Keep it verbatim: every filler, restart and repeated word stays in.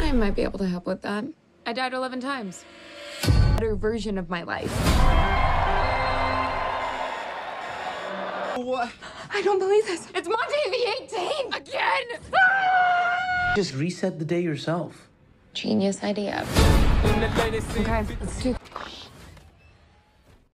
I might be able to help with that. I died eleven times. Better version of my life. What? I don't believe this. It's Monday the eighteenth again. Ah! Just reset the day yourself. Genius idea. Okay, let's do.